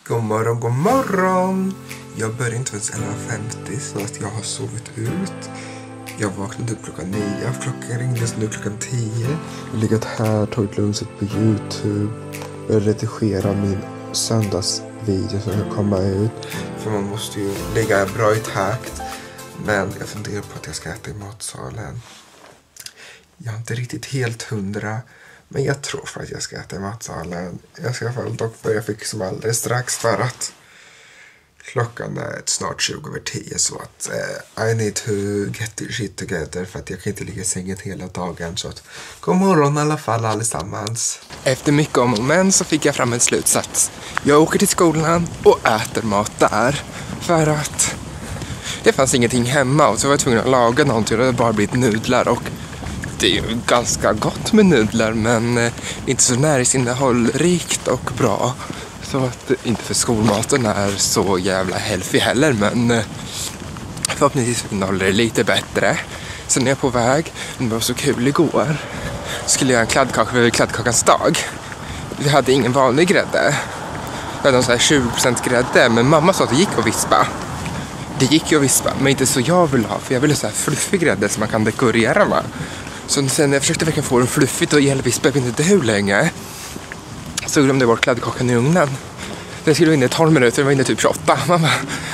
God morgon, god morgon. Jag börjar inte förrän 11:50 så att jag har sovit ut. Jag vaknade upp klockan 9. Klockan ringdes nu klockan 10. Jag har legat här, tagit lunset på YouTube. Jag redigerar min söndagsvideo som ska komma ut. För man måste ju lägga bra i takt. Men jag funderar på att jag ska äta i matsalen. Jag är inte riktigt helt 100. Men jag tror för att jag ska äta i matsalen. Jag ska i alla fall dock börja fixa mig alldeles strax för att klockan är snart 20:10 så att I need to get the shit together för att jag kan inte ligga i sängen hela dagen. Så att god morgon i alla fall allesammans. Efter mycket om och men så fick jag fram en slutsats. Jag åker till skolan och äter mat där för att det fanns ingenting hemma och så var jag tvungen att laga någonting och det hade bara blivit nudlar och det är ju ganska gott med nudlar men inte så näringsinnehållrikt och bra. Så att inte för skolmaten är så jävla healthy heller men förhoppningsvis innehåller det lite bättre. Sen är jag på väg, det var så kul igår. Skulle jag göra en kladdkaka för kladdkakans dag. Vi hade ingen vanlig grädde. Det hade så här 20% grädde men mamma sa att det gick att vispa. Det gick ju att vispa men inte så jag vill ha för jag ville så här fluffig grädde som man kan dekorera med. Så sen jag försökte verkligen få den fluffigt och elvispa, jag vet inte hur länge. Så glömde jag bort kladdkakan i ugnen. Den skulle vara inne i 12 minuter, den var inne typ 28. Mamma.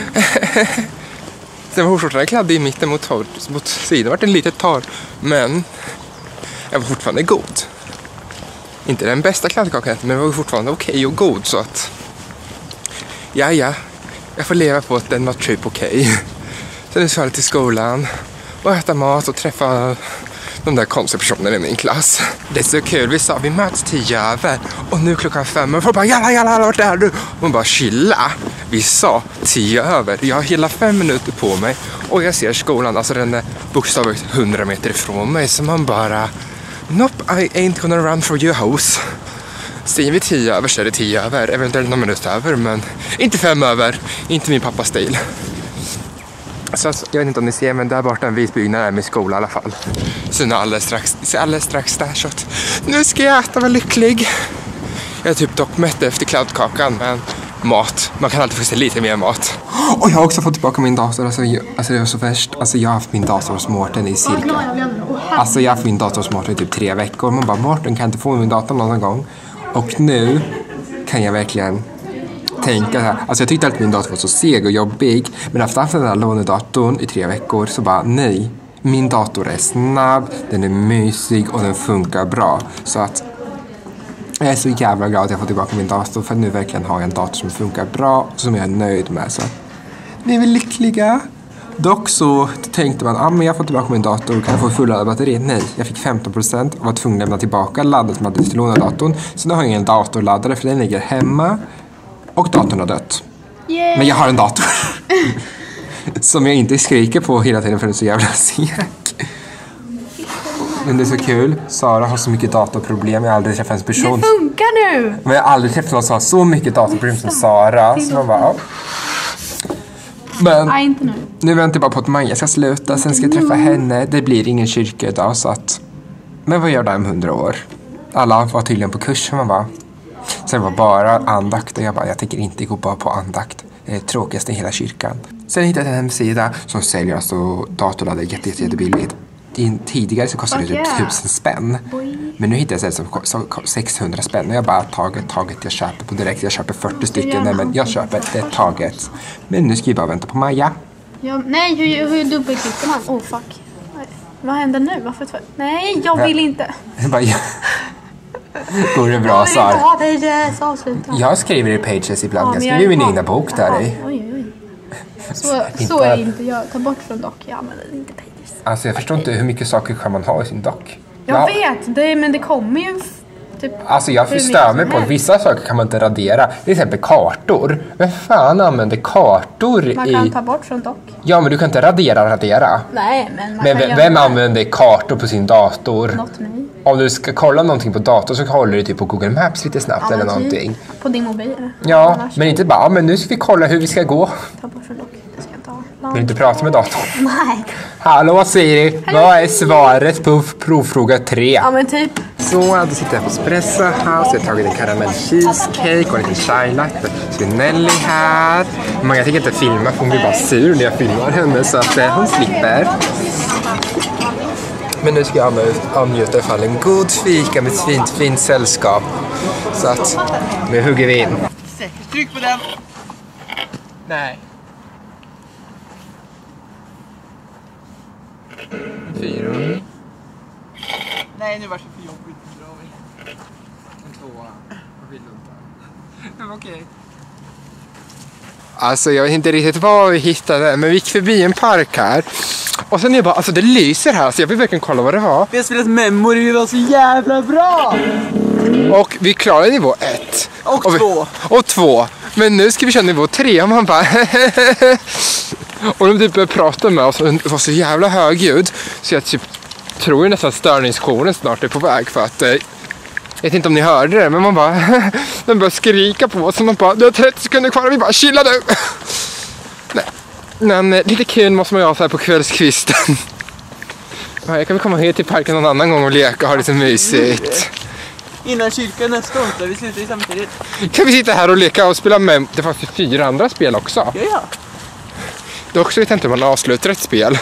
Sen var fortfarande kladd i mitten mot sidan, var den lite torr. Men jag var fortfarande god. Inte den bästa kladdkakan, men den var fortfarande okej och god. Så att, ja, jag får leva på att den var typ okej. Sen så jag till skolan och äta mat och träffa de där konstiga personerna i min klass. Det är så kul, vi sa vi möts 10 över och nu klockan 5 och folk bara jalla, vart är du? Och man bara chilla. Vi sa 10 över, jag har hela 5 minuter på mig och jag ser skolan, alltså den är bokstavligt 100 meter ifrån mig så man bara nope, I ain't gonna run for your house. Säger vi 10 över så är det 10 över, eventuellt någon minut över men inte 5 över, inte min pappas stil. Så jag vet inte om ni ser men där borta en vit byggnad är min skola i alla fall. Så nu alldeles strax där så att nu ska jag äta, vara lycklig. Jag är typ dock mätt efter kladdkakan men mat, man kan alltid få sig lite mer mat. Och jag har också fått tillbaka min dator, alltså det var så värst. Alltså jag har haft min dator hos Mårten i cirka. Alltså jag har haft min dator hos Mårten i typ 3 veckor. Man bara Mårten kan inte få min dator någon gång. Och nu kan jag verkligen tänka här. Alltså jag tyckte att min dator var så seg och jobbig. Men efter att den här lånedatorn i 3 veckor så bara nej. Min dator är snabb, den är mysig och den funkar bra. Så att jag är så jävla glad att jag får tillbaka min dator. För nu verkligen har jag en dator som funkar bra och som jag är nöjd med. Så ni är väl lyckliga? Dock så tänkte man, men jag får tillbaka min dator, kan jag få fulla batteri? Nej, jag fick 15% och var tvungen att lämna tillbaka laddet som hade till lånedatorn. Så nu har jag ingen datorladdare för den ligger hemma. Och datorn har dött. Yay. Men jag har en dator. Som jag inte skriker på hela tiden för den är så jävla seg. Men det är så kul. Sara har så mycket datorproblem. Jag har aldrig träffat en person. Det funkar nu. Men jag har aldrig träffat någon som har så mycket datorproblem som Sara. Så man bara, ja. Men inte nu väntar jag bara på att Maja ska sluta. Sen ska jag träffa henne. Det blir ingen kyrka idag så att. Men vad gör det om 100 år? Alla var tydligen på kursen man bara. Sen var bara andakt och jag tänker inte gå bara på andakt. Det är det tråkigaste i hela kyrkan. Sen hittade jag en hemsida som säljer alltså datorladdare jättebilligt. Tidigare så kostade det typ 1000 spänn. Men nu hittade jag ett som 600 spänn. Och jag bara taget, jag köper på direkt. Jag köper 40 stycken. Nej men jag köper det taget. Men nu ska vi bara vänta på Maja. Ja, nej, hur dubbelklickar man? Oh fuck. Vad händer nu? Varför? Nej, jag vill inte. Går det bra, Sara? Pages, avsluta. Jag skriver i Pages ibland. Jag skriver min egna bok där i. Oj. Så är inte jag. Ta bort från dock. Jag använder inte Pages. Alltså jag förstår inte hur mycket saker kan man ha i sin dock. Jag vet, men det kommer ju typ. Alltså jag förstör mig på att vissa saker kan man inte radera. Till exempel kartor. Vem fan använder kartor Man kan ta bort från dock. Ja, men du kan inte radera. Nej, men man men kan vem använder kartor på sin dator? Not me. Om du ska kolla någonting på datorn så håller du typ på Google Maps lite snabbt eller någonting. På din mobil. Ja, annars men inte bara, men nu ska vi kolla hur vi ska gå. Ta bort från dock. Det ska jag ta. Vill du inte prata med datorn? Nej. Hallå Siri, vad är svaret på provfråga 3? Ja men typ. Så, då sitter jag på Espresso House. Jag har tagit en karamell cheesecake och en liten chai latte. Så är Nelly här. Men jag tänker inte filma för hon blir bara sur när jag filmar henne. Så att hon slipper. Men nu ska jag avnjuta i alla fall en god fika med ett fint sällskap. Så att nu hugger vi in. Tryck på den. Nej. 4. Nej, nu var det för jobbigt. En 2. Det var okej. Alltså jag vet inte riktigt vad vi hittade, men vi gick förbi en park här. Och sen är jag bara, alltså det lyser här så jag vill verkligen kolla vad det var. Vi har spelat Memory, vi var så jävla bra! Och vi klarade nivå 1. Och 2. Och 2. Men nu ska vi köra nivå 3 och man bara och de typ började prata med oss och det var så jävla hög ljud. Så jag typ tror nästan störningsjouren snart är på väg för att jag vet inte om ni hörde det, men man bara den började skrika på oss och man bara, det är 30 sekunder kvar och vi bara, chilla nu. Nej. Men lite kul måste man ju ha så här på kvällskvisten. Jag kan väl komma hit till parken någon annan gång och leka och ha lite mysigt. Innan kyrkan nästa onsdag, vi slutar ju samtidigt. Kan vi sitta här och leka och spela med, det fanns 4 andra spel också. Ja. Dock så vet jag inte om man avslutar ett spel.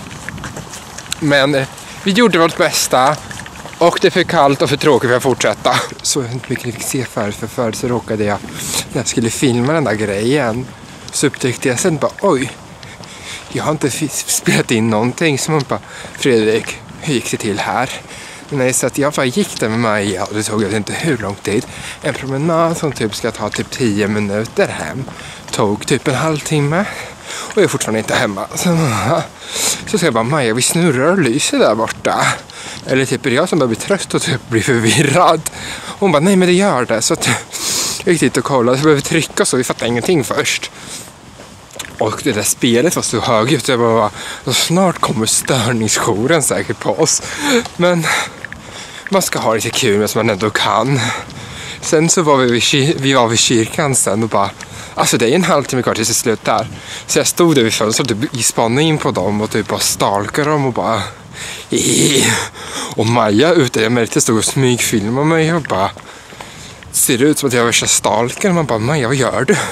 Men vi gjorde vårt bästa. Och det är för kallt och för tråkigt för att fortsätta. Så mycket ni fick se förut så råkade jag, när jag skulle filma den där grejen, så upptäckte jag sen bara, oj, jag har inte spelat in någonting. Så man bara, Fredrik, hur gick det till här? Nej, så att jag bara gick där med Maja och det tog jag inte hur lång tid. En promenad som typ ska ta typ 10 minuter hem tog typ en halvtimme. Och jag är fortfarande inte hemma. Så säger jag bara, Maja, vi snurrar och lyser där borta. Eller typ är det jag som börjar bli trött och typ blir förvirrad. Hon bara, nej men det gör det. Så att jag gick dit och kollade, så behöver trycka så vi fattade ingenting först. Och det där spelet var så högt. Jag bara, snart kommer störningsjouren säkert på oss. Men man ska ha lite kul med som man ändå kan. Sen så var vi var vid kyrkan sen och bara, alltså det är en halvtimme kvar tills det slutar. Så jag stod där vid fönstret och typ spannade in på dem och typ bara stalkade dem och bara och Maja ute, jag märkte stod och smygfilmade mig och bara, ser det ut som att jag är värsta stalker. Man bara, Maja, vad gör du?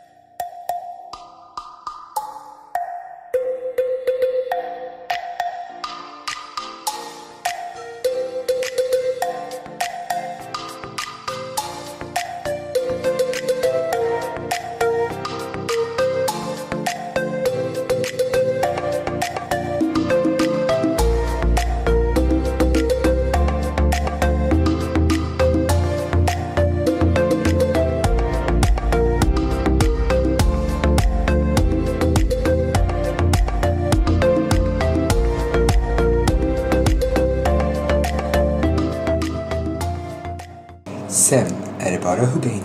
Sen är det bara att hugga in.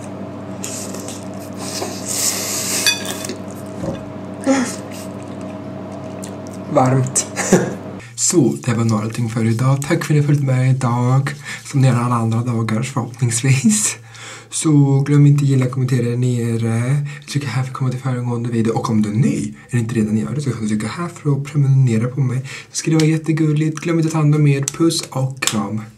Varmt. Så, det var någonting för idag. Tack för att ni har följt med idag. Som ni gör alla andra dagar förhoppningsvis. Så glöm inte gilla, kommentera nere. Trycka här för att komma till föregående video. Och om du är ny, eller inte redan gör det, så kan du trycka här för att prenumerera på mig. Så ska det vara jättegulligt. Glöm inte att ta hand om er. Puss och kram.